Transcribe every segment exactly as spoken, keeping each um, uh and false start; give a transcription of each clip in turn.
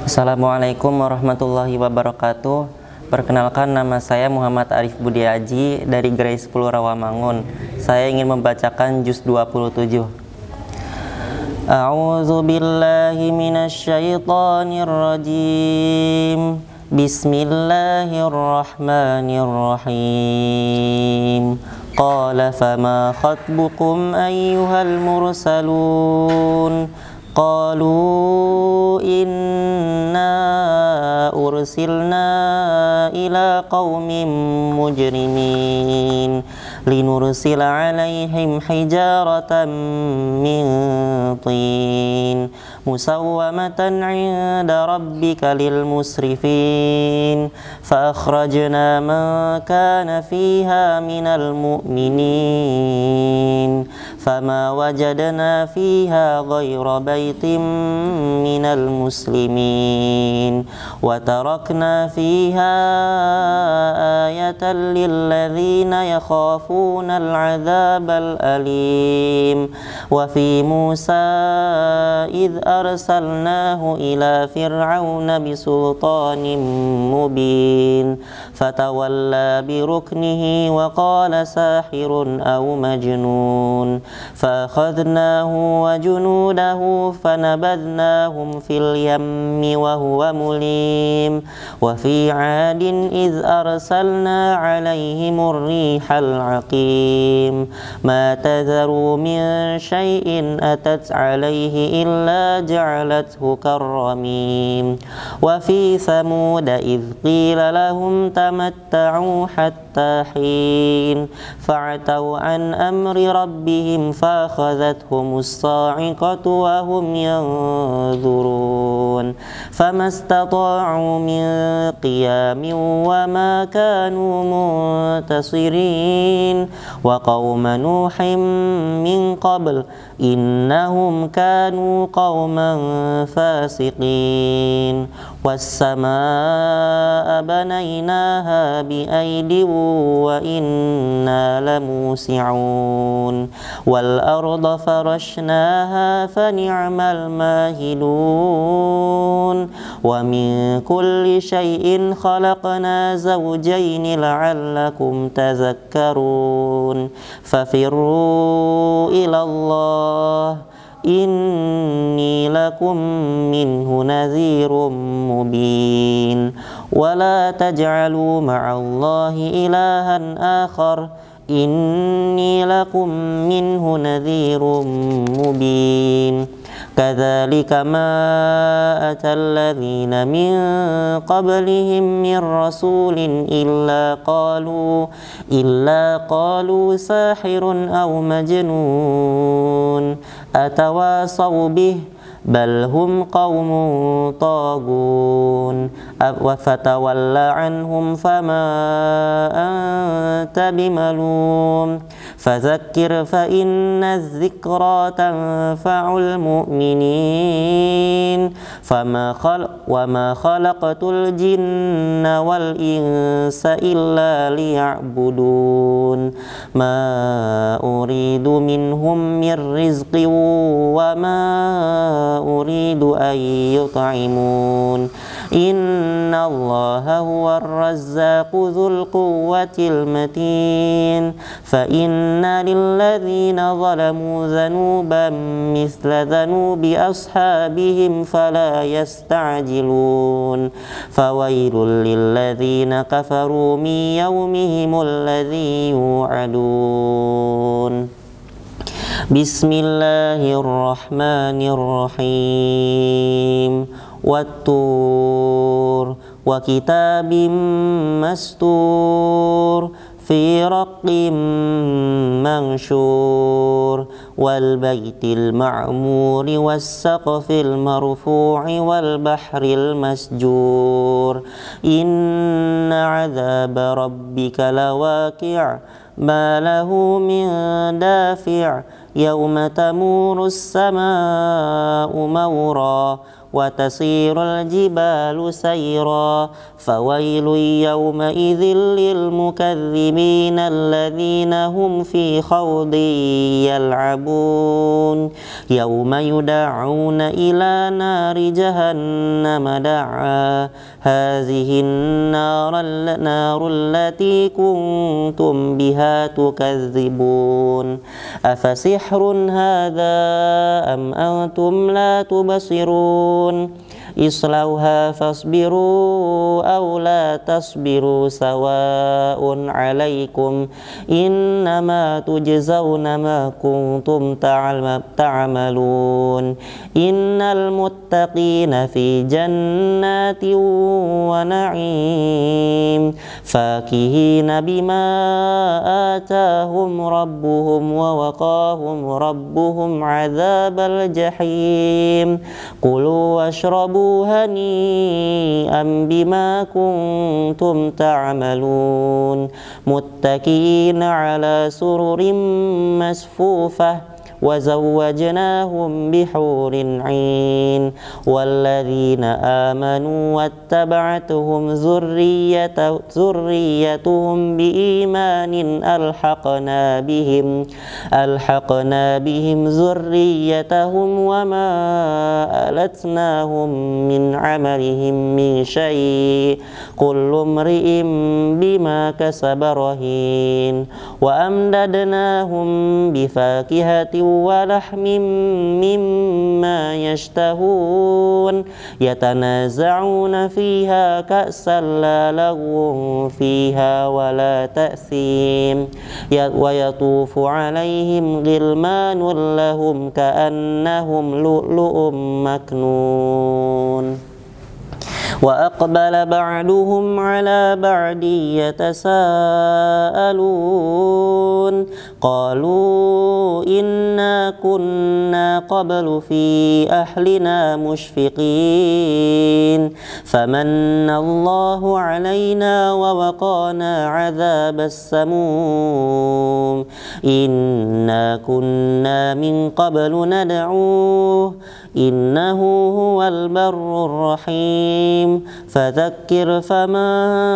Assalamualaikum warahmatullahi wabarakatuh. Perkenalkan, nama saya Muhammad Arif Budiaji dari Gerai sepuluh Rawamangun. Saya ingin membacakan juz dua puluh tujuh. A'udzu billahi minasyaitonir rajim. Bismillahirrahmanirrahim. Qala fama khatbukum ayyuhal mursalun. Qalu inna ursilna ila qaumin mujrimin linursila alaihim hijaratan min tin musawwamatan 'inda rabbika lil musrifin fa akhrajna man kana fiha minal mu'minin fama wajadna fiha ghayra baitin minal muslimin wa tarakna fiha ayatan lilladzina yakhafuna al-'adzabal alim wa fi Musa idh arsalnahu ila fir'auna bisultanin mubin fatawalla biruknihi wa qala sahirun aw majnun فأخذناه وجنوده فنبذناهم في اليم وهو مليم وفي عاد إذ أرسلنا عليهم الريح العقيم ما تذر من شيء أتت عليه إلا جعلته كالرميم وفي ثمود إذ قيل لهم تمتعوا حتى حين فعتوا عن أمر ربهم فأخذتهم الصاعقة وهم ينظرون فما استطاعوا من قيام وما كانوا منتصرين وقوم نوح من قبل إنهم كانوا قوما فاسقين والسماء بنيناها بأيد وإنا لموسعون والأرض فرشناها فنعم الماهدون ومن كل شيء خلقنا زوجين لعلكم تذكرون ففروا إلى الله إني لكم منه نذير مبين ولا تجعلوا مع الله إلها آخر إني لكم منه نذير مبين كذلك ما أتى الذين من قبلهم من رسول إلا قالوا إلا قالوا ساحر أو مجنون أتواصوا به بل هم قوم طاغون فتولى عنهم فما أنت بملوم فذكر فإن الذكرى تنفع المؤمنين فما خلق وما خلقت الجن والإنس إلا ليعبدون ما أريد منهم من رزق وما أريد أن يطعمون إن الله هو الرزاق ذو القوة المتين فإن للذين ظلموا ذنوبا مثل ذنوب أصحابهم فلا يستعجلون فويل للذين كفروا من يومهم الذي يوعدون بسم الله الرحمن الرحيم والطور وكتاب مستور في رق منشور والبيت المعمور والسقف المرفوع والبحر المسجور إن عذاب ربك لواقع ما له من دافع يوم تمور السماء مورا وتسير الجبال سيرا فويل يومئذ للمكذبين الذين هم في خوض يلعبون يوم يدعون إلى نار جهنم دعا هذه النار النار التي كنتم بها تكذبون أفسحر هذا أم أنتم لا تبصرون اصلوها فاصبروا أو لا تصبروا سواء عليكم إنما تجزون ما كنتم تعملون إن المتقين في جنات ونعيم فاكهين بما آتاهم ربهم ووقاهم ربهم عذاب الجحيم كلوا واشربوا هنيئا بما كنتم تعملون متكئين على سرر مصفوفة وزوجناهم بحور عين والذين آمنوا واتبعتهم ذرية ذريتهم بإيمان ألحقنا بهم ألحقنا بهم ذريتهم وما ألتناهم من عملهم من شيء كل امرئ بما كسب رهين وأمددناهم بفاكهة ولحم مما يشتهون يتنازعون فيها كأسا لا لغو فيها ولا تأثيم ويطوف عليهم غلمان لهم كأنهم لؤلؤ مكنون وأقبل بعضهم على بعض يتساءلون قالوا إنا كنا قبل في أهلنا مشفقين فمن الله علينا ووقانا عذاب السموم إنا كنا من قبل ندعوه إنه هو البر الرحيم فذكر فما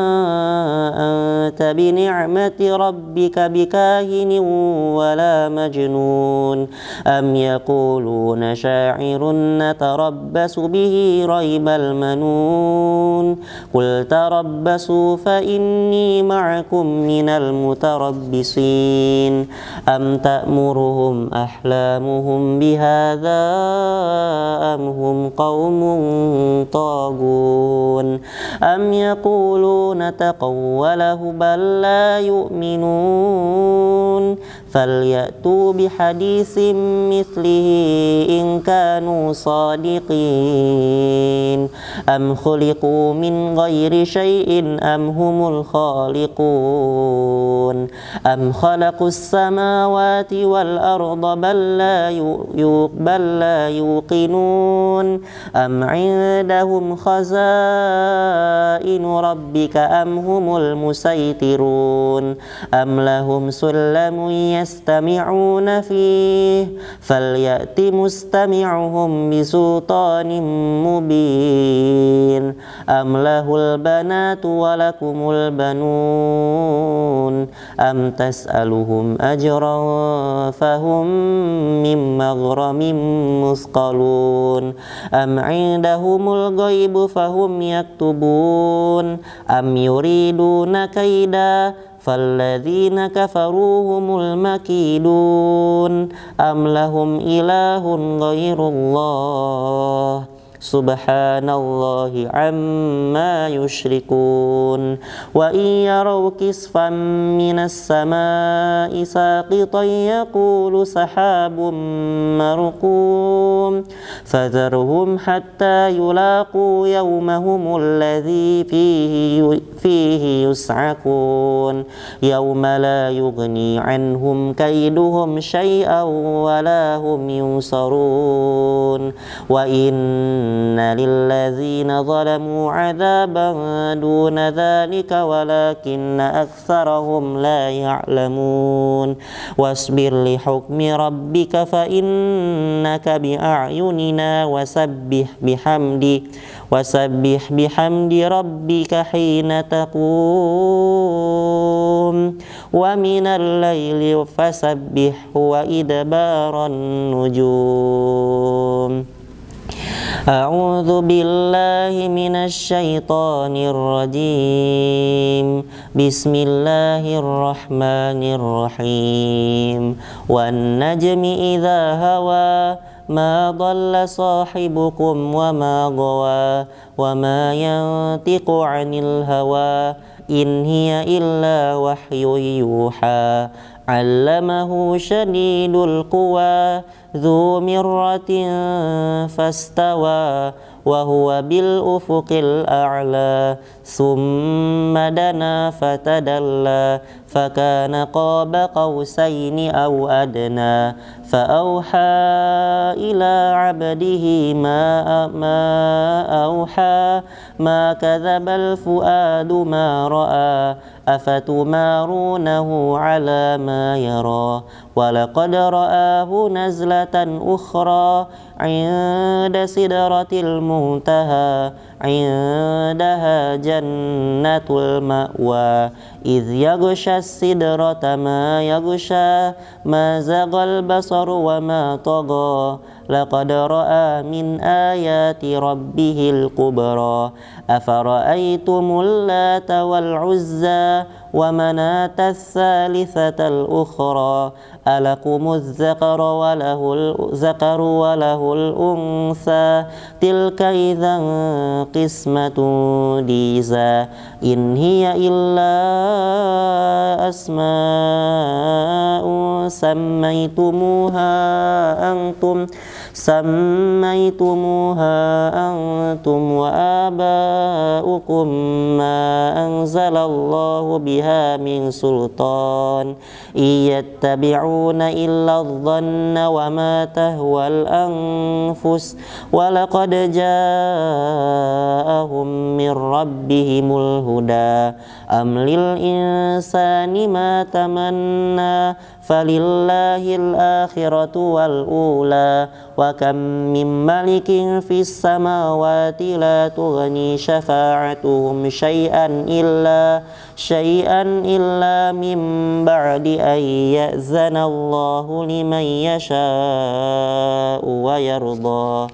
أنت بنعمة ربك بكاهن ولا مجنون أم يقولون شاعر نتربص به ريب المنون قل تربصوا فإني معكم من المتربصين أم تأمرهم أحلامهم بهذا أم هم قوم طاغون أم يقولون تقوله بل لا يؤمنون فليأتوا بحديث مثله إن كانوا صادقين أم خلقوا من غير شيء أم هم الخالقون أم خلقوا السماوات والأرض بل لا بل لا يوقنون أم عندهم خزائن ربك أم هم المسيطرون أم لهم سلم يستمعون فيه فليأت مستمعهم بسلطان مبين أم له البنات ولكم البنون أم تسألهم أجرا فهم من مغرم مثقلون أم عندهم الغيب فهم يكتبون أم يريدون كيدا فالذين كفروا هم المكيدون أم لهم إله غير الله سبحان الله عما يشركون وإن يروا كسفا من السماء ساقطا يقول سحاب مرقوم فذرهم حتى يلاقوا يومهم الذي فيه فيه يسعقون يوم لا يغني عنهم كيدهم شيئا ولا هم ينصرون وإن إن للذين ظلموا عذابا دون ذلك ولكن أكثرهم لا يعلمون واصبر لحكم ربك فإنك بأعيننا وسبح بحمد وسبح بحمد ربك حين تقوم ومن الليل فسبحه وإدبار النجوم. أعوذ بالله من الشيطان الرجيم. بسم الله الرحمن الرحيم. والنجم إذا هوى ما ضل صاحبكم وما غوى وما ينطق عن الهوى إن هي إلا وحي يوحى علمه شديد القوى ذو مرة فاستوى وهو بالأفق الأعلى ثم دنا فتدلى فكان قاب قوسين أو أدنى فأوحى إلى عبده ما ما أوحى ما كذب الفؤاد ما رأى أفتمارونه على ما يرى ولقد رآه نزلة أخرى عند سدرة المنتهى عندها جنة المأوى إذ يغشى السدرة ما يغشى ما زغى البصر وما طغى لقد رأى من آيات ربه الكبرى أفرأيتم اللات والعزى ومناة الثالثة الأخرى ألكم الذكر وله الذكر وله الأنثى تلك إذا قسمة ضيزى إن هي إلا أسماء سميتموها أنتم سميتموها أنتم وآباؤكم ما أنزل الله بها من سلطان إن يتبعون إلا الظن وما تهوى الأنفس ولقد جاءهم من ربهم الهدى أم للإنسان ما تمنى فلله الآخرة والأولى وكم من ملك في السماوات لا تغني شفاعتهم شيئا إلا شيئا إلا من بعد أن يأذن الله لمن يشاء ويرضى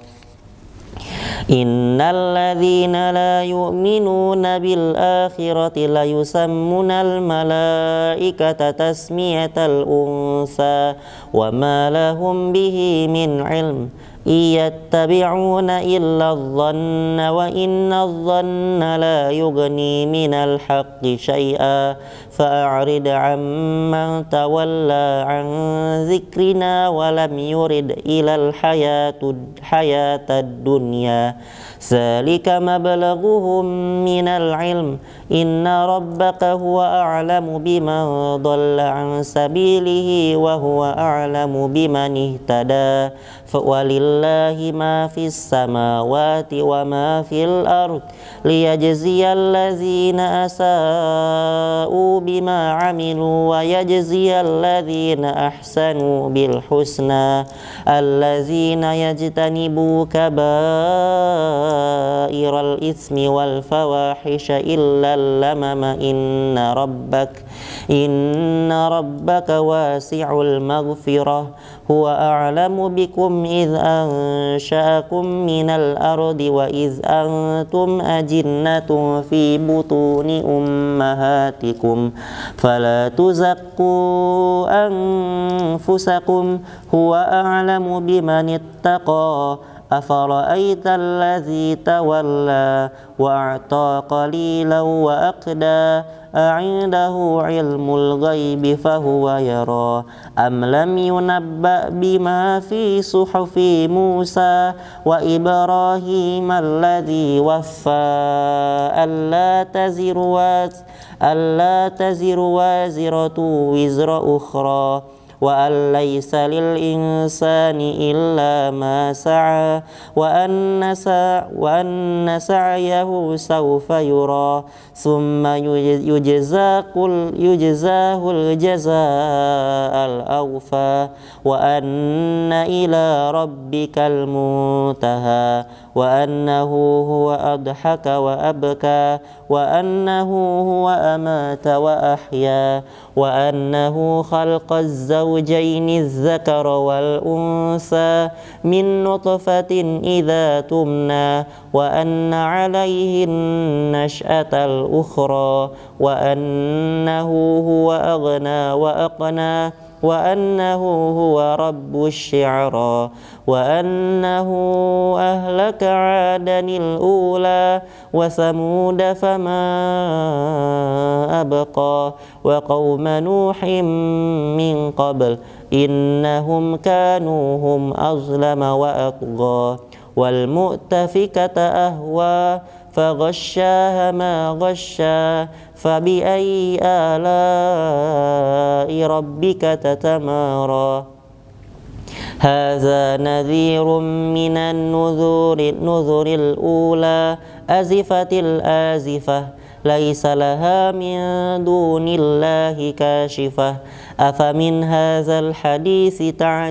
إن الذين لا يؤمنون بالآخرة ليسمون الملائكة تسمية الأنثى وما لهم به من علم إن يتبعون إلا الظن وإن الظن لا يغني من الحق شيئا فأعرض عمن تولى عن ذكرنا ولم يرد إلى الحياة الحياة الدنيا ذلك مبلغهم من العلم إن ربك هو أعلم بمن ضل عن سبيله وهو أعلم بمن اهتدى ولله ما في السماوات وما في الأرض ليجزي الذين أساءوا بما عملوا ويجزي الذين أحسنوا بالحسنى الذين يجتنبوا كبائر الإثم والفواحش إلا اللمم إن ربك إن ربك واسع المغفرة هو أعلم بكم إذ أنشأكم من الأرض وإذ أنتم أجنة في بطون أمهاتكم فلا تزكوا أنفسكم هو أعلم بمن اتقى أفرأيت الذي تولى وأعطى قليلا وأقدى أعنده علم الغيب فهو يرى أم لم ينبأ بما في صحف موسى وإبراهيم الذي وفى ألا تزر واز ألا تزر وازرة وزر أخرى وأن ليس للإنسان إلا ما سعى وأن وأن سعيه سوف يرى ثم يجزاه الجزاء الأوفى وأن إلى ربك المنتهى وأنه هو أضحك وأبكى وأنه هو أمات وأحيا وأنه خلق الزوجين الذكر والأنثى من نطفة إذا تمنى وأن عليه النشأة الأخرى وأنه هو أغنى وأقنى وأنه هو رب الشعرى وأنه أهلك عادا الأولى وثمود فما أبقى وقوم نوح من قبل إنهم كانوا هم أظلم وأطغى والمؤتفكة أهوى فغشاها ما غشا فبأي آلاء ربك تتمارى هذا نذير من النذور النذر الأولى أزفت الآزفة ليس لها من دون الله كاشفة أفمن هذا الحديث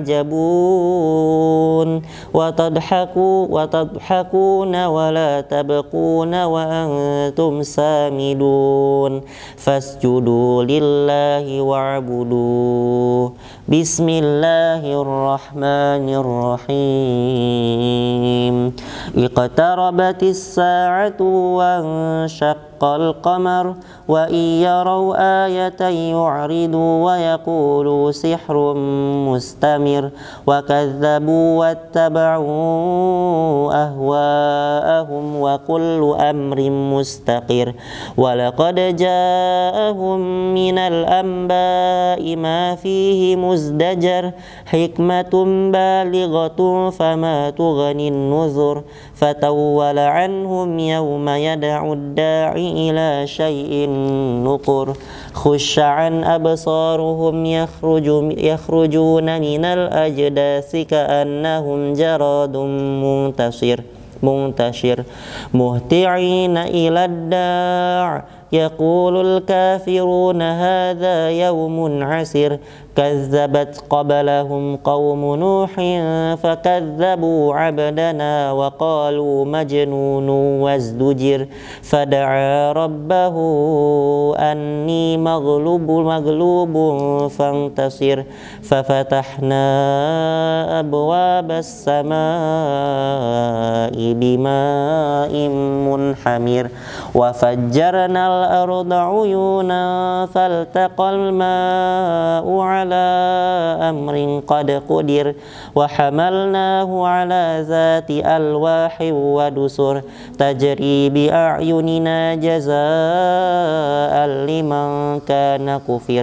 تعجبون وتضحكوا وتضحكون ولا تبقون وأنتم سامدون فاسجدوا لله واعبدوا بسم الله الرحمن الرحيم اقتربت الساعة وانشق القمر وإن يروا آية يعرضوا ويقولوا سحر مستمر وكذبوا واتبعوا أهواءهم وكل أمر مستقر ولقد جاءهم من الأنباء ما فيه مزدجر حكمة بالغة فما تغني النذر فتول عنهم يوم يدعو الداعي إلى شيء نقر خش عن أبصارهم يخرج يخرجون من الأجداث كأنهم جراد منتشر منتشر مهطعين إلى الداع يقول الكافرون هذا يوم عسر كذبت قبلهم قوم نوح فكذبوا عبدنا وقالوا مجنون وازدجر فدعا ربه أني مغلوب مغلوب فانتصر ففتحنا أبواب السماء بماء منحمر وفجرنا الأرض عيونا فالتقى الماء على أمر قد قدر وحملناه على ذات ألواح ودسر تجري بأعيننا جزاء لمن كان كفر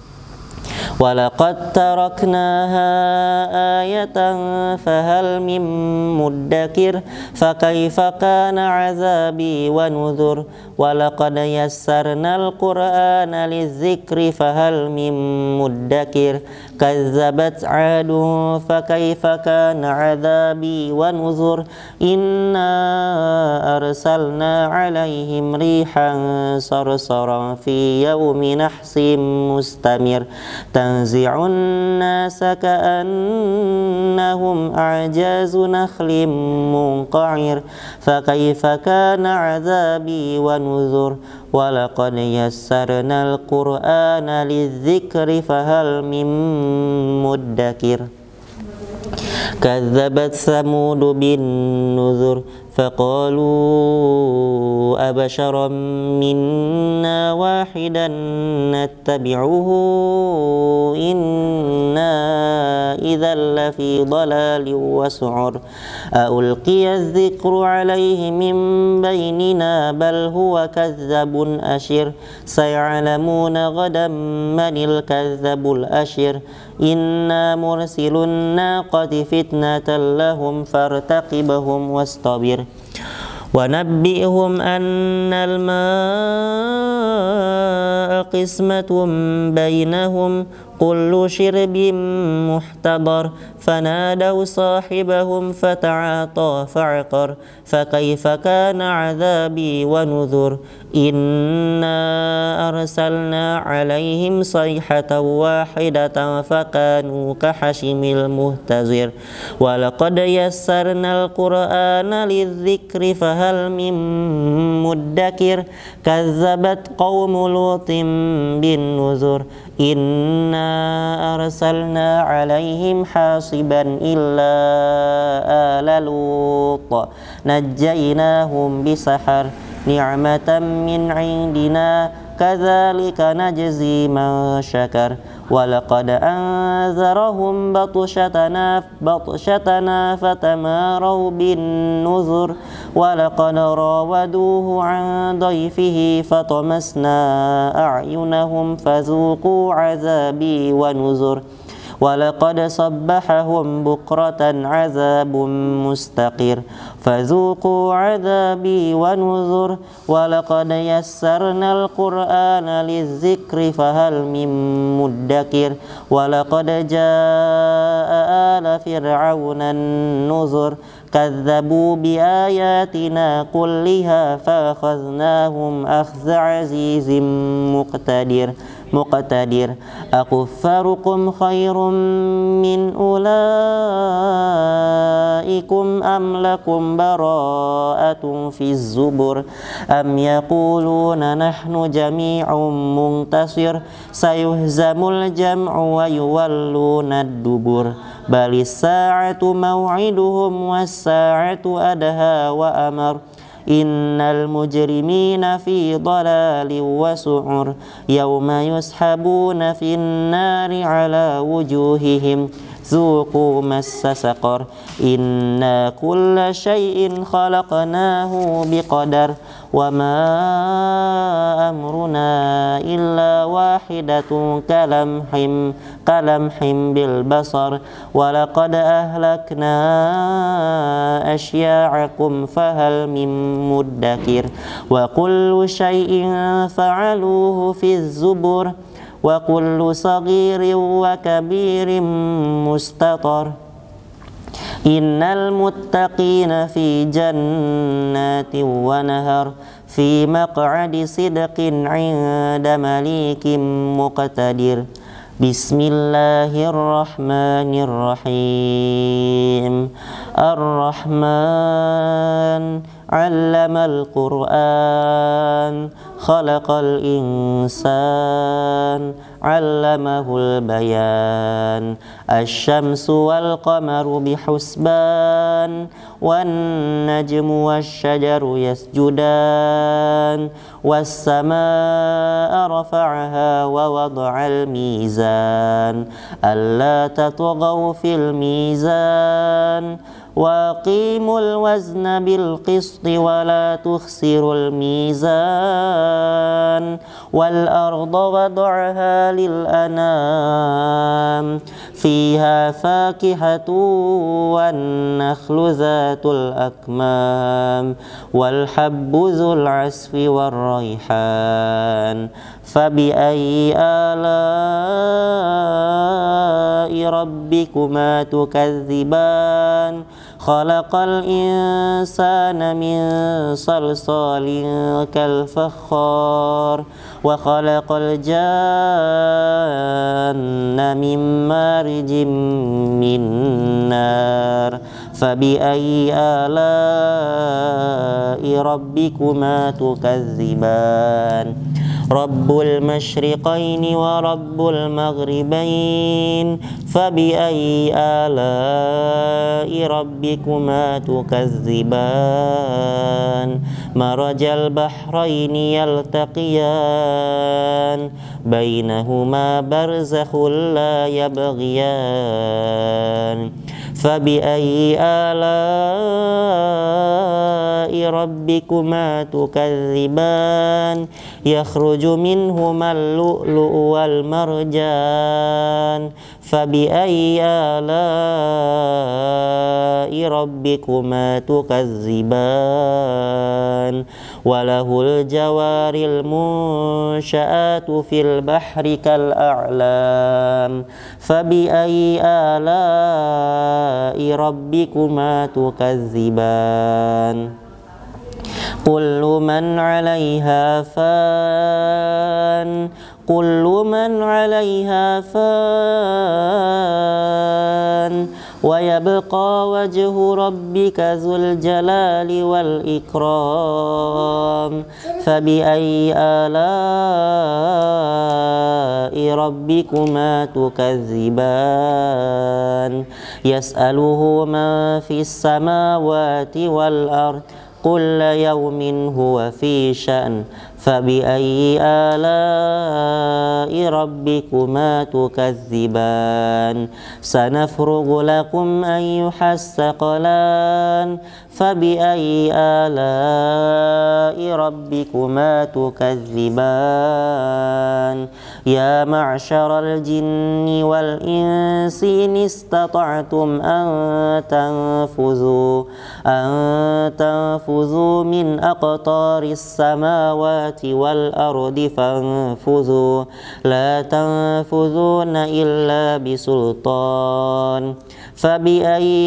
ولقد تركناها آية فهل من مدكر فكيف كان عذابي ونذر ولقد يسرنا القرآن للذكر فهل من مدكر كذبت عاد فكيف كان عذابي ونذر إنا أرسلنا عليهم ريحا صرصرا في يوم نحس مستمر تنزع الناس كأنهم أعجاز نخل منقعر فكيف كان عذابي ونذر ولقد يسرنا القرآن للذكر فهل من مدكر كذبت ثمود بالنذر فقالوا أبشرا منا واحدا نتبعه إنا إذا لفي ضلال وسعر ألقي الذكر عليه من بيننا بل هو كذب أشر سيعلمون غدا من الكذب الأشر إنا مرسل الناقة فتنة لهم فارتقبهم واصطبر ونبئهم أن الماء قسمة بينهم وكل شرب محتضر فنادوا صاحبهم فتعاطى فعقر فكيف كان عذابي ونذر إنا أرسلنا عليهم صيحة واحدة فكانوا كحشم المهتزر ولقد يسرنا القرآن للذكر فهل من مدكر كذبت قوم لوط بالنذر إنا أرسلنا عليهم حاصبا إلا آل لوط نجيناهم بسحر نعمة من عندنا كذلك نجزي من شكر ولقد أنذرهم بطشتنا بطشتنا فتماروا بالنذر ولقد راودوه عن ضيفه فطمسنا أعينهم فذوقوا عذابي ونذر ولقد صبحهم بكرة عذاب مستقر فذوقوا عذابي ونذر ولقد يسرنا القرآن للذكر فهل من مدكر ولقد جاء آل فرعون النذر كذبوا بآياتنا كلها فأخذناهم أخذ عزيز مقتدر مقتدر أكفاركم خير من أولئكم أم لكم براءة في الزبر أم يقولون نحن جميع منتصر سيهزم الجمع ويولون الدبر بل الساعة موعدهم والساعة أدهى وأمر إن المجرمين في ضلال وسعر يوم يسحبون في النار على وجوههم ذوقوا مس سقر إنا كل شيء خلقناه بقدر وما أمرنا إلا واحدة كلمح كلمح بالبصر ولقد أهلكنا أشياعكم فهل من مدكر وكل شيء فعلوه في الزبر وكل صغير وكبير مستطر إن المتقين في جنات ونهر في مقعد صدق عند مليك مقتدر بسم الله الرحمن الرحيم الرحمن علم القرآن خلق الإنسان علمه البيان الشمس والقمر بحسبان والنجم والشجر يسجدان والسماء رفعها ووضع الميزان ألا تطغوا في الميزان وأقيموا الوزن بالقسط ولا تخسروا الميزان والأرض وضعها للأنام فيها فاكهة والنخل ذات الأكمام والحب ذو العصف والريحان فبأي آلاء ربكما تكذبان خلق الإنسان من صلصال كالفخار وخلق الجان من مارج من نار فبأي آلاء ربكما تكذبان رب المشرقين ورب المغربين فبأي آلاء ربكما تكذبان مرج البحرين يلتقيان بينهما برزخ لا يبغيان فبأي آلاء ربكما تكذبان يخرج منهما اللؤلؤ والمرجان فبأي آلاء ربكما تكذبان وله الجوار المنشآت في البحر كالأعلام فبأي آلاء ربكما تكذبان كل من عليها فان كل من عليها فان ويبقى وجه ربك ذو الجلال والإكرام فبأي آلاء ربكما تكذبان يسأله من في السماوات والأرض كل يوم هو في شأن فبأي آلاء ربكما تكذبان سنفرغ لكم أيها الثقلان فبأي آلاء ربكما تكذبان يا معشر الجن والإنس إن استطعتم أن تنفذوا أن تنفذوا من أقطار السماوات والأرض فانفذوا لا تنفذون إلا بسلطان فبأي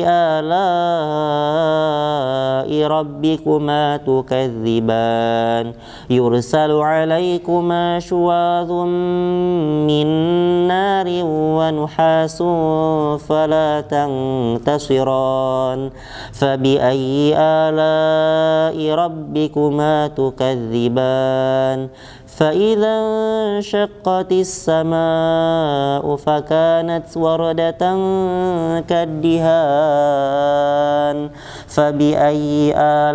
آلاء ربكما تكذبان يرسل عليكما شواظ من نار ونحاس فلا تنتصران فبأي آلاء ربكما تكذبان فإذا انشقت السماء فكانت وردة كالدهان فبأي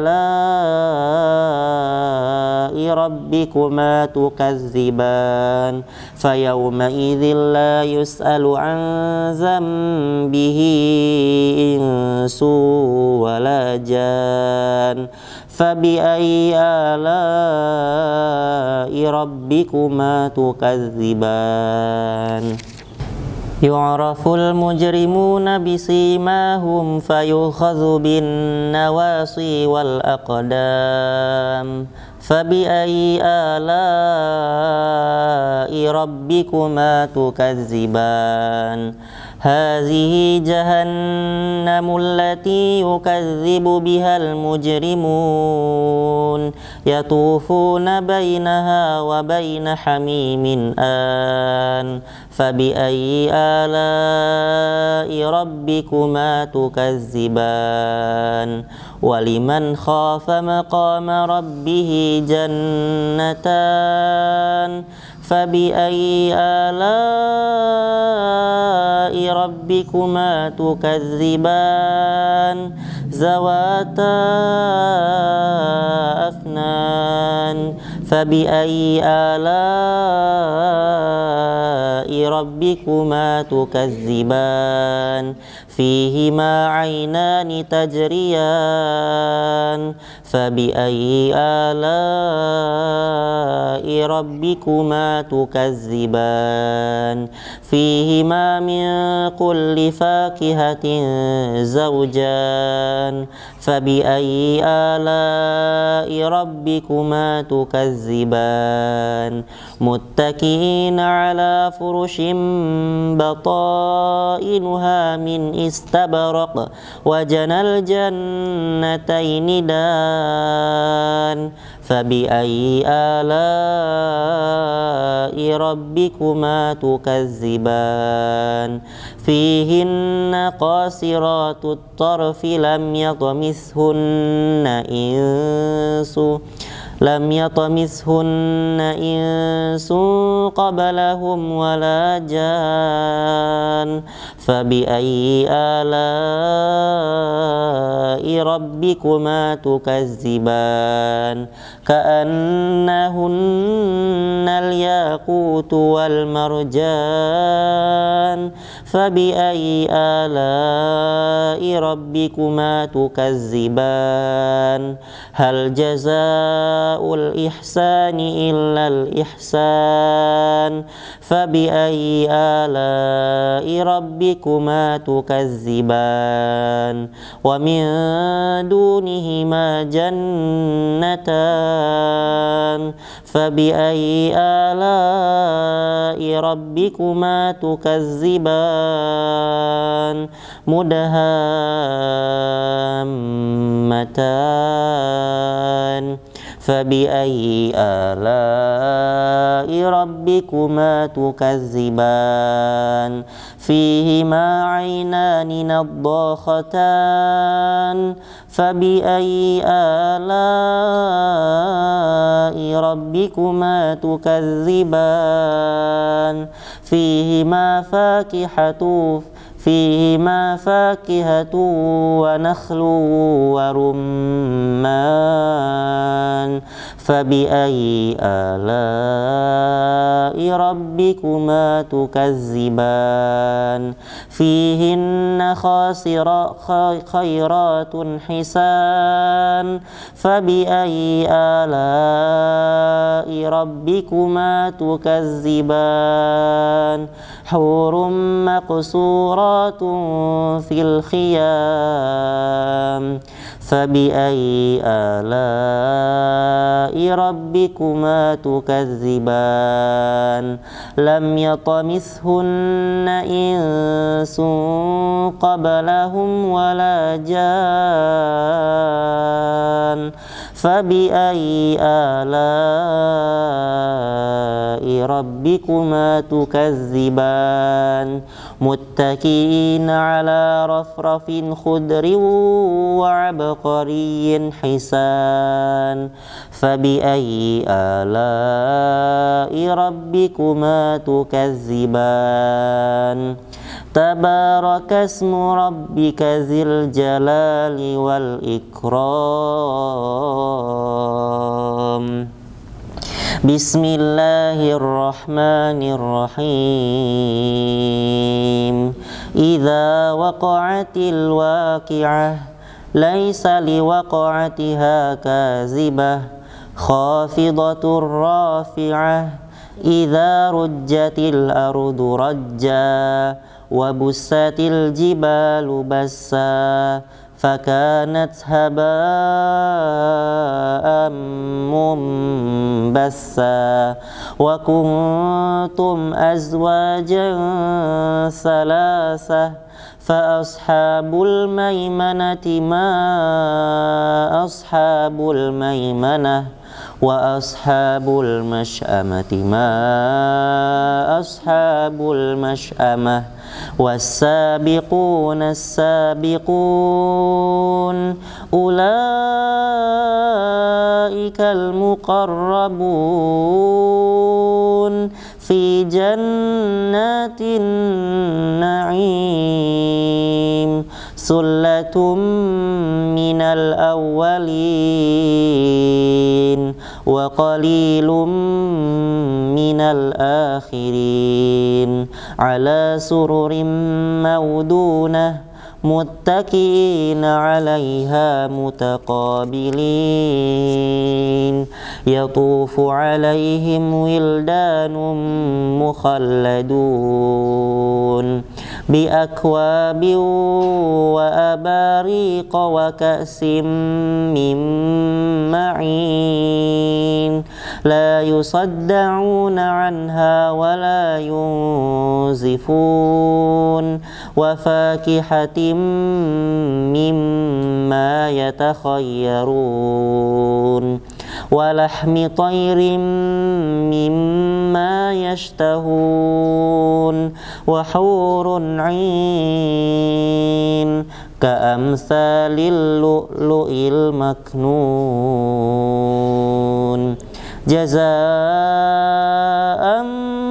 آلاء ربكما تكذبان فيومئذ لا يسأل عن ذنبه إنس ولا جان فبأي آلاء ربكما تكذبان يعرف المجرمون بسيماهم فيؤخذ بالنواصي والأقدام فبأي آلاء ربكما تكذبان هذه جهنم التي يكذب بها المجرمون يطوفون بينها وبين حميم آن فبأي آلاء ربكما تكذبان ولمن خاف مقام ربه جنتان فبأي آلاء ربكما تكذبان ذواتا أفنان فبأي آلاء ربكما تكذبان فيهما عينان تجريان فبأي آلاء ربكما تكذبان فيهما من كل فاكهة زوجان فبأي آلاء ربكما تكذبان متكئين على فرش بطائنها من استبرق وجنى الجنتين دان فبأي آلاء ربكما تكذبان فيهن قاصرات الطرف لم يطمثهن إنس لم يطمثهن إنس قبلهم ولا جان فبأي آلاء ربكما تكذبان كأنهن الياقوت والمرجان فبأي آلاء ربكما تكذبان هل جزاء الإحسان إلا الإحسان فبأي آلاء ربكما تكذبان ومن دونهما جنتان فبأي آلاء ربكما تكذبان مدهامتان فبأي آلاء ربكما تكذبان فيهما عينان نضاختان فبأي آلاء ربكما تكذبان فيهما فاكهة فيهما فاكهة ونخل ورمان فبأي آلاء ربكما تكذبان فيهن خاسرات خيرات حسان فبأي آلاء ربكما تكذبان حور مقصورات في الخيام فبأي آلاء ربكما تكذبان لم يطمثهن إنس قبلهم ولا جان فبأي آلاء ربكما تكذبان متكئين على رفرف خضر وعبقري حسان فبأي آلاء ربكما تكذبان تبارك اسم ربك ذي الجلال والإكرام بسم الله الرحمن الرحيم إذا وقعت الواقعة ليس لوقعتها كاذبة خافضة رافعة إذا رجت الأرض رجا وبست الجبال بسا فكانت هباء منبثا وكنتم أزواجا ثلاثة فأصحاب الميمنة ما أصحاب الميمنة وأصحاب المشأمة ما أصحاب المشأمة والسابقون السابقون أولئك المقربون في جنات النعيم ثلة من الأولين وقليل من الآخرين على سرر موضونة متكئين عليها متقابلين يطوف عليهم ولدان مخلدون بأكواب وأباريق وكأس من معين لا يصدعون عنها ولا ينزفون وفاكهة مما يتخيرون ولحم طير مما يشتهون وحور عين كأمثال اللؤلؤ المكنون جزاء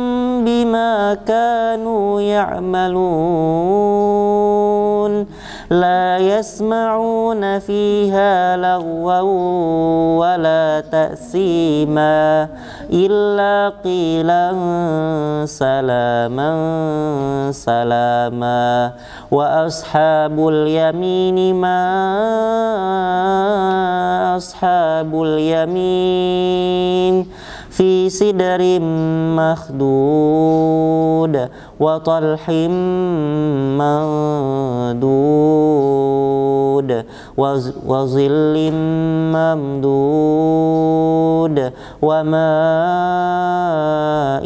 بما كانوا يعملون لا يسمعون فيها لغوا ولا تأثيما إلا قيلا سلاما سلاما وأصحاب اليمين ما أصحاب اليمين في سدر مخدود وطلح منضود وظل ممدود وماء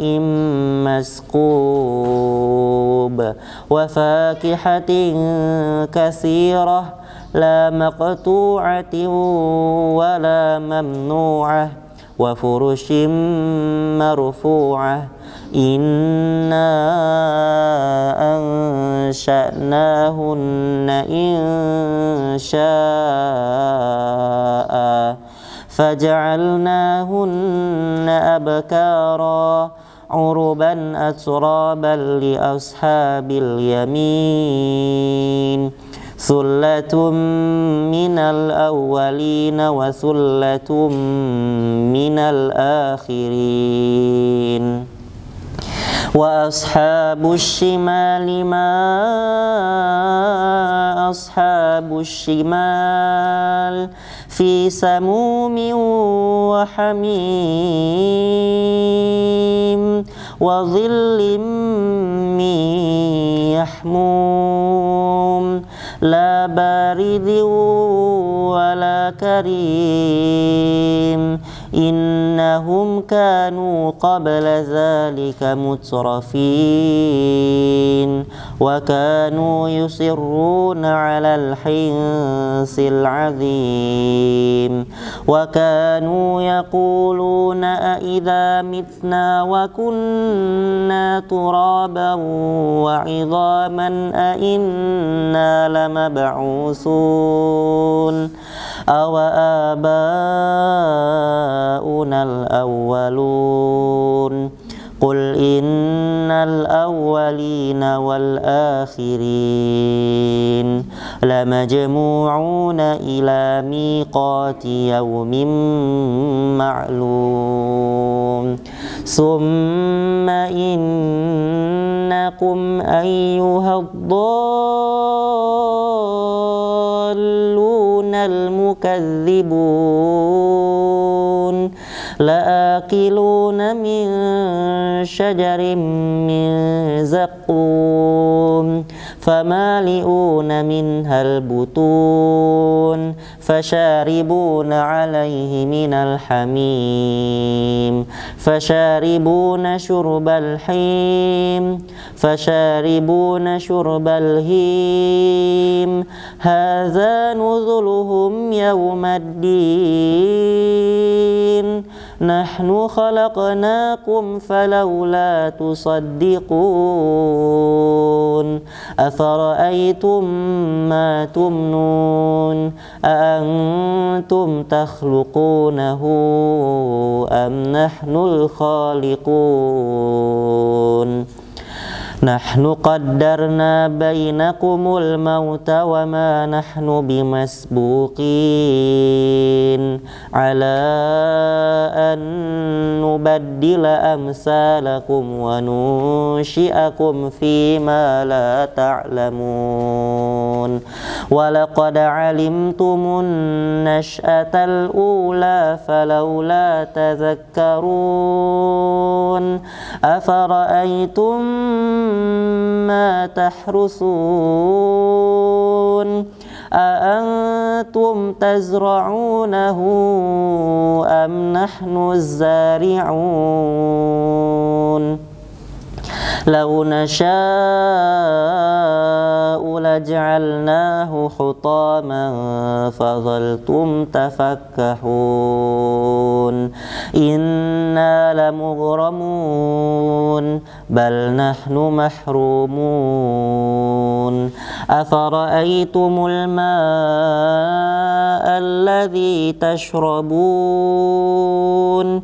مسكوب وفاكهة كثيرة لا مقطوعة ولا ممنوعة وفرش مرفوعة إنا أنشأناهن إن شاء فجعلناهن أبكارا عربا أترابا لأصحاب اليمين ثلة من الأولين وثلة من الآخرين وأصحاب الشمال ما أصحاب الشمال في سموم وحميم وظل من يحموم لا بارد ولا كريم إنهم كانوا قبل ذلك مترفين وكانوا يصرون على الحنث العظيم وكانوا يقولون أإذا متنا وكنا ترابا وعظاما أإنا لمبعوثون أو آباؤنا الأولون قل إن الأولين والآخرين لمجموعون إلى ميقات يوم معلوم ثم إنكم أيها الضالون المكذبون لآكلون من شجر من زقوم فمالئون منها البطون فشاربون عليه من الحميم فشاربون شرب الحيم فشاربون شرب الهيم هذا نزلهم يوم الدين نحن خلقناكم فلولا تصدقون أفرأيتم ما تمنون أأنتم تخلقونه أم نحن الخالقون نحن قدرنا بينكم الموت وما نحن بمسبوقين على أن نبدل أمثالكم وننشئكم فيما لا تعلمون ولقد علمتم النشأة الأولى فلولا تذكرون أفرأيتم ما تحرثون أأنتم تزرعونه أم نحن الزارعون لو نشاء لجعلناه حطاما فظلتم تفكهون إنا لمغرمون بل نحن محرومون أفرأيتم الماء الذي الذي تشربون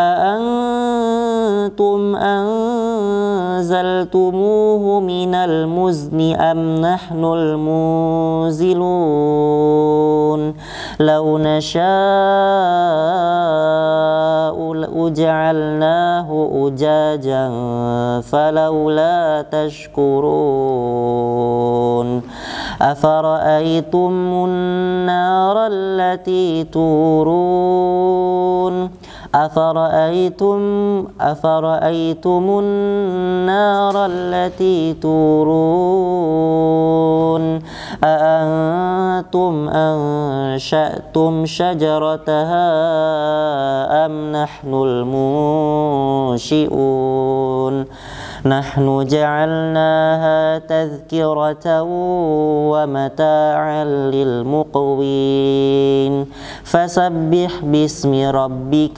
أأنتم أنزلتموه من المزن أم نحن المنزلون لو نشاء لجعلناه أجاجا فلولا تشكرون أفرأيتم النار التي تورون أفرأيتم أفرأيتم النار التي تورون أأنتم أنشأتم شجرتها أم نحن المنشئون نحن جعلناها تذكرة ومتاعا للمقوين فسبح باسم ربك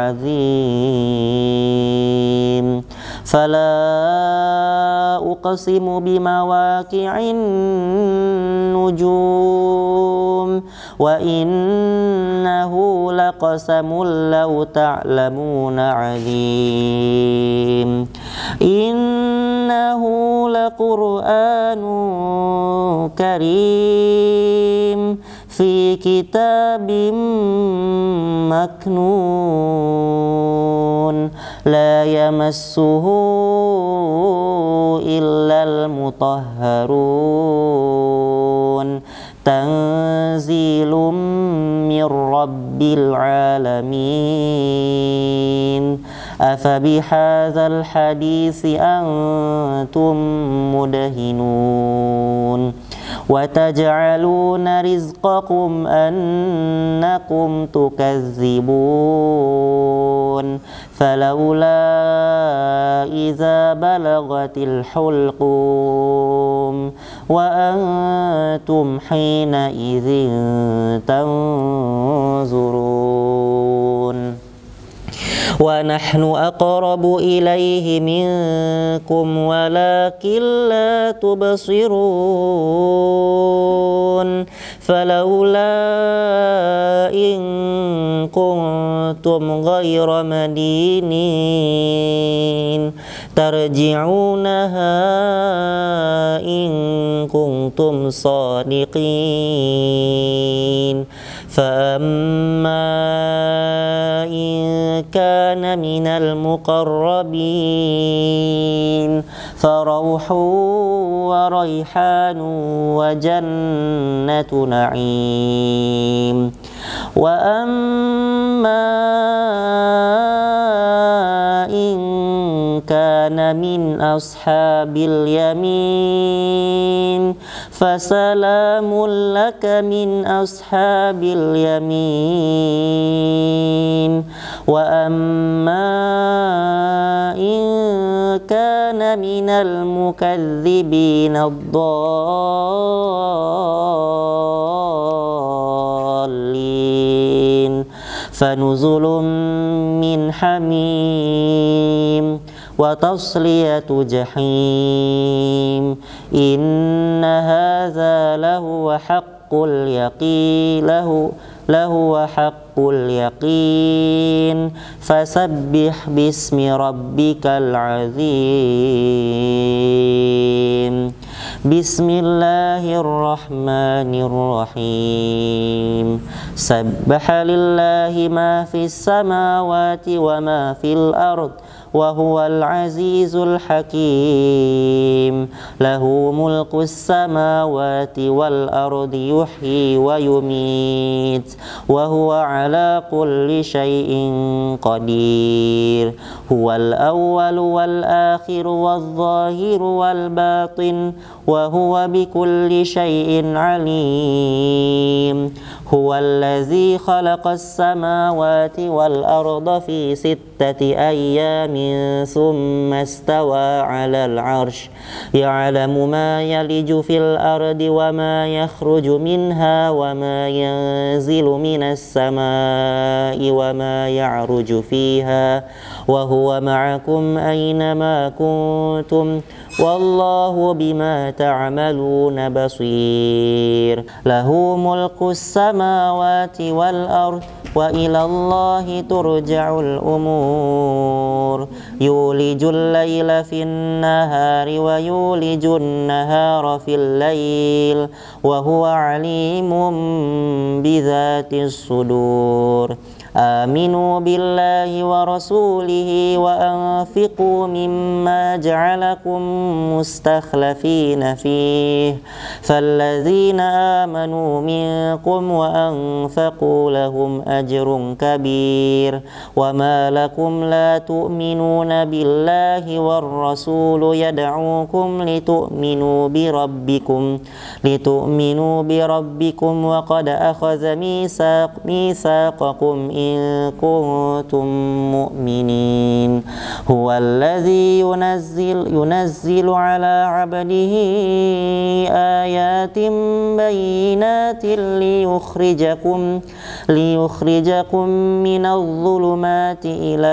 العظيم فلا أقسم بمواقع النجوم وإنه لقسم لو تعلمون عليم إنه لقرآن كريم في كتاب مكنون لا يمسه إلا المطهرون تنزيل من رب العالمين أفبهذا الحديث أنتم مدهنون وتجعلون رزقكم أنكم تكذبون فلولا إذا بلغت الحلقوم وأنتم حينئذ تنظرون ونحن أقرب إليه منكم ولكن لا تبصرون فلولا إن كنتم غير مدينين ترجعونها إن كنتم صادقين فأما إن كان من المقربين فروح وريحان وجنة نعيم وأما إن كان من أصحاب اليمين فسلام لك من أصحاب اليمين وأما إن كان من المكذبين الضالين فنزل من حميم وتصلية جحيم إن هذا لهو حق اليقين له لهو حق اليقين فسبح باسم ربك العظيم بسم الله الرحمن الرحيم سبح لله ما في السماوات وما في الأرض وهو العزيز الحكيم له ملك السماوات والأرض يحيي ويميت وهو على كل شيء قدير هو الأول والآخر والظاهر والباطن وهو بكل شيء عليم هو الذي خلق السماوات والأرض في ستة أيام ثم استوى على العرش يعلم ما يلج في الأرض وما يخرج منها وما ينزل من السماء وما يعرج فيها وهو معكم أينما كنتم والله بما تعملون بصير له ملك السماوات السماوات والأرض وإلى الله ترجع الأمور يولج الليل في النهار ويولج النهار في الليل وهو عليم بذات الصدور آمنوا بالله ورسوله وأنفقوا مما جعلكم مستخلفين فيه فالذين آمنوا منكم وأنفقوا لهم أجر كبير وما لكم لا تؤمنون بالله والرسول يدعوكم لتؤمنوا بربكم لتؤمنوا بربكم وقد أخذ ميثاق ميثاقكم إن كنتم مؤمنين هو الذي ينزل ينزل على عبده آيات بينات ليخرجكم ليخرجكم من الظلمات إلى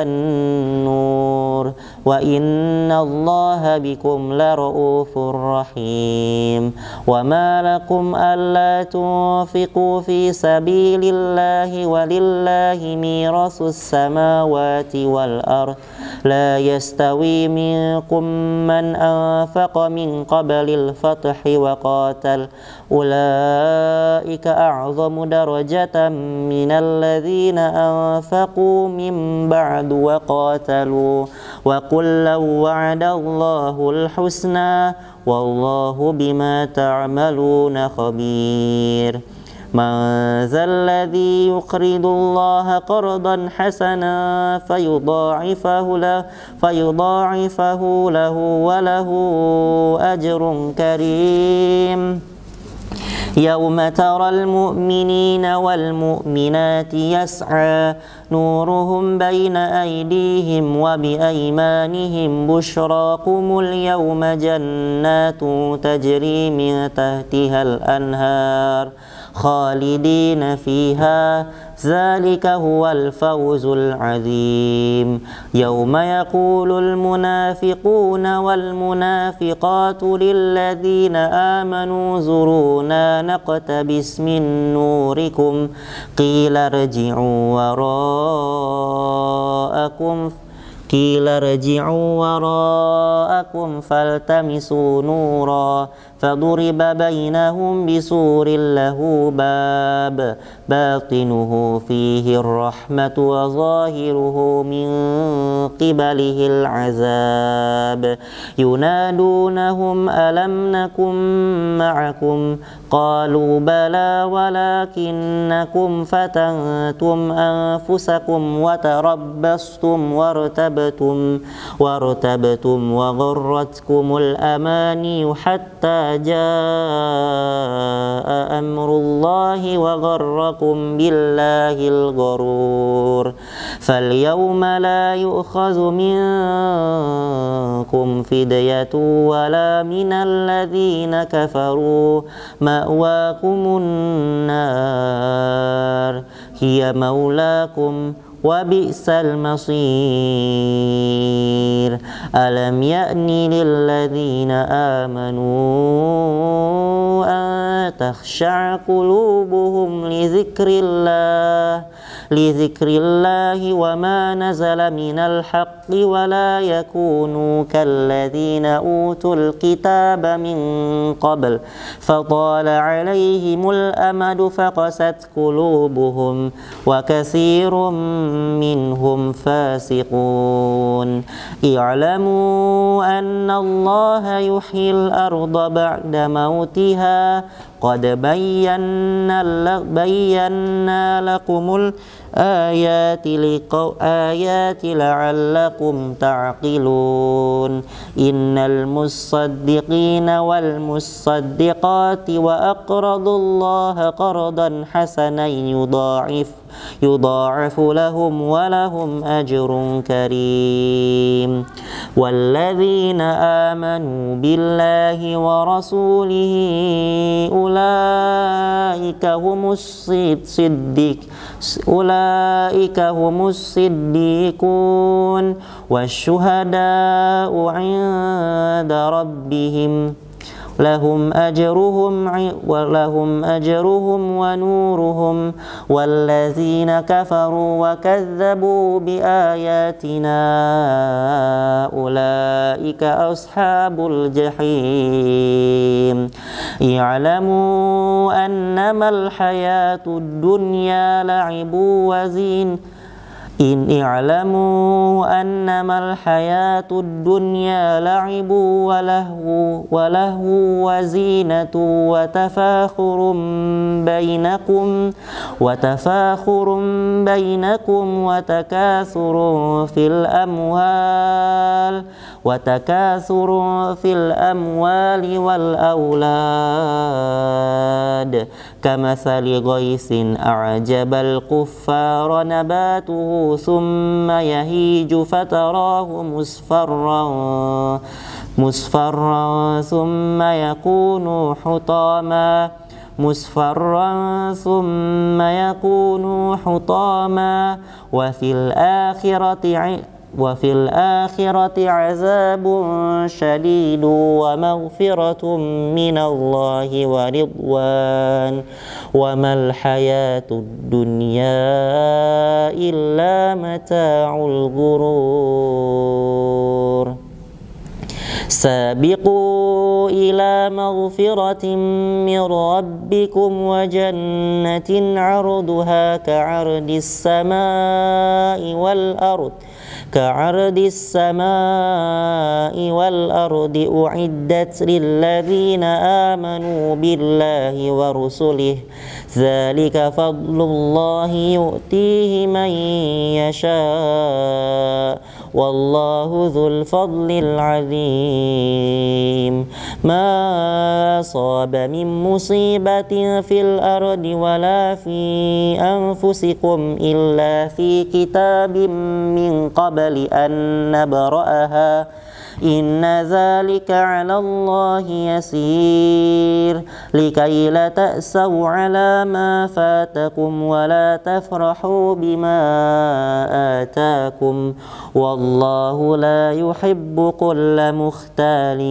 النور وإن الله بكم لرؤوف رحيم وما لكم ألا تنفقوا في سبيل الله ولله ميراث السماوات والأرض لا يستوي منكم من أنفق من قبل الفتح وقاتل أولئك أعظم درجة من الذين أنفقوا من بعد وقاتلوا وكلا وعد الله الحسنى والله بما تعملون خبير من ذا الذي يقرض الله قرضا حسنا فيضاعفه له فيضاعفه له وله أجر كريم يوم ترى المؤمنين والمؤمنات يسعى نورهم بين أيديهم وبأيمانهم بشراكم اليوم جنات تجري من تحتها الأنهار خالدين فيها ذلك هو الفوز العظيم يوم يقول المنافقون والمنافقات للذين آمنوا انظرونا نقتبس من نوركم قيل ارجعوا وراءكم قيل ارجعوا وراءكم فالتمسوا نورا فضرب بينهم بسور له باب باطنه فيه الرحمة وظاهره من قبله العذاب ينادونهم ألم نكن معكم قالوا بلى ولكنكم فتنتم أنفسكم وتربصتم وارتبتم وارتبتم وغرتكم الأماني حتى جاء أمر الله وغركم بالله الغرور فاليوم لا يؤخذ منكم فدية ولا من الذين كفروا مأواكم النار هي مولاكم وبئس المصير ألم يأن للذين آمنوا أن تخشع قلوبهم لذكر الله لذكر الله وما نزل من الحق ولا يكونوا كالذين أوتوا الكتاب من قبل فطال عليهم الأمد فقست قلوبهم وكثير منهم فاسقون اعلموا أن الله يحيي الأرض بعد موتها قد بينا بينا لكم الآيات آيات لعلكم تعقلون إن المصدقين والمصدقات وأقرضوا الله قرضا حسنا يضاعف يضاعف لهم ولهم أجر كريم والذين آمنوا بالله ورسوله أولئك هم الصديق أولئك هم الصديقون والشهداء عند ربهم لهم أجرهم ولهم أجرهم ونورهم والذين كفروا وكذبوا بآياتنا أولئك أصحاب الجحيم اعلموا أنما الحياة الدنيا لعب وزين إن اعلموا أنما الحياة الدنيا لعب ولهو ولهو وزينة وتفاخر بينكم وتفاخر بينكم وتكاثر في الأموال وتكاثر في الأموال والأولاد كمثل غيث أعجب الكفار نباته ثم يهيج فتراه مصفرا مصفرا ثم يكون حطاما مصفرا ثم يكون حطاما وفي الآخرة وفي الآخرة عذاب شديد ومغفرة من الله ورضوان وما الحياة الدنيا إلا متاع الغرور سابقوا إلى مغفرة من ربكم وجنة عرضها كعرض السماء والأرض كعرض السماء والأرض أعدت للذين آمنوا بالله ورسله ذلك فضل الله يؤتيه من يشاء والله ذو الفضل العظيم ما أصاب من مصيبة في الأرض ولا في أنفسكم إلا في كتاب من قبل أن نبرأها إن ذلك على الله يسير لكي لا تأسوا على ما فاتكم ولا تفرحوا بما آتاكم والله لا يحب كل مختال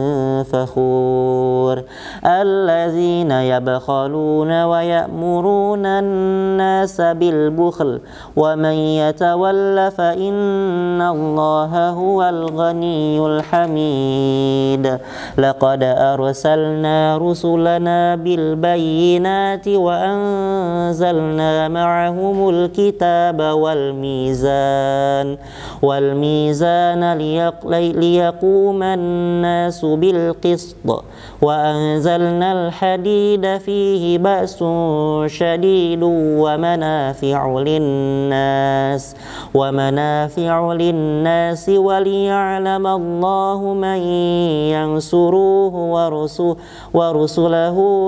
فخور الذين يبخلون ويأمرون الناس بالبخل ومن يتول فإن الله هو الغني الحميد لقد أرسلنا رسلنا بالبينات وأنزلنا معهم الكتاب والميزان والميزان ليقوم الناس بالقسط وأنزلنا الحديد فيه بأس شديد ومنافع للناس ومنافع للناس وليعلم الله من ينصروه ورسله, ورسله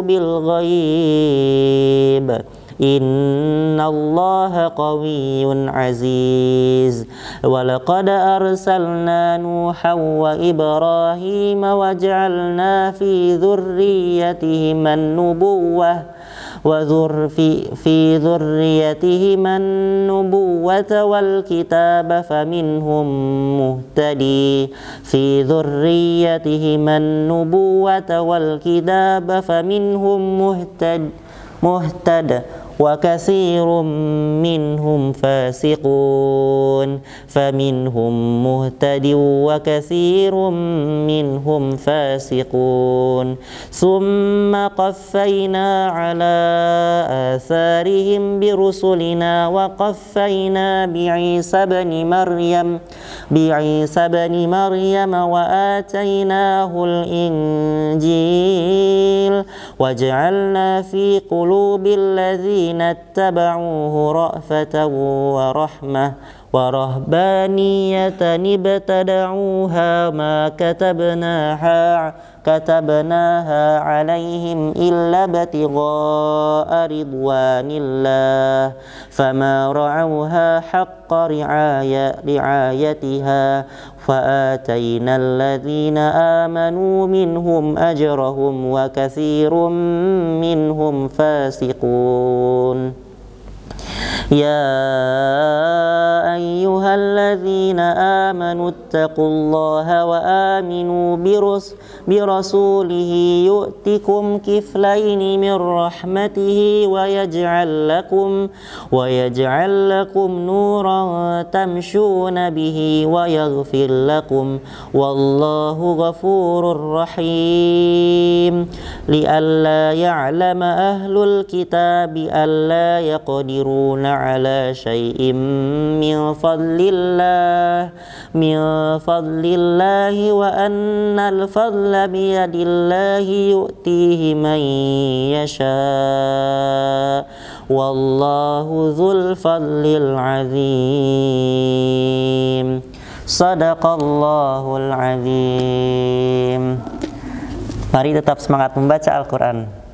بالغيب إن الله قوي عزيز ولقد أرسلنا نوحا وإبراهيم وجعلنا في ذريتهما النبوة وذر في, في ذريتهما النبوة والكتاب فمنهم مهتدي في ذريتهما النبوة والكتاب فمنهم مهتد مهتد وكثير منهم فاسقون فمنهم مهتد وكثير منهم فاسقون ثم قفينا على آثارهم برسلنا وقفينا بعيسى بن مريم بعيسى بن مريم وآتيناه الإنجيل وجعلنا في قلوب الذين اتبعوه رأفة ورحمة ورهبانية ابتدعوها ما كتبناها كتبناها عليهم إلا ابتغاء رضوان الله فما رعوها حق رعاية رعايتها فآتينا الذين آمنوا منهم أجرهم وكثير منهم فاسقون يا أيها الذين آمنوا واتقوا الله وآمنوا برس برسوله يؤتكم كفلين من رحمته ويجعل لكم ويجعل لكم نورا تمشون به ويغفر لكم والله غفور رحيم لئلا يعلم أهل الكتاب ألا يقدرون على شيء من فضل الله من فضل الله وأن الفضل بيد الله يؤتيه من يشاء والله ذو الفضل العظيم. Sadaqallahul azim. Mari tetap semangat membaca Al-Quran.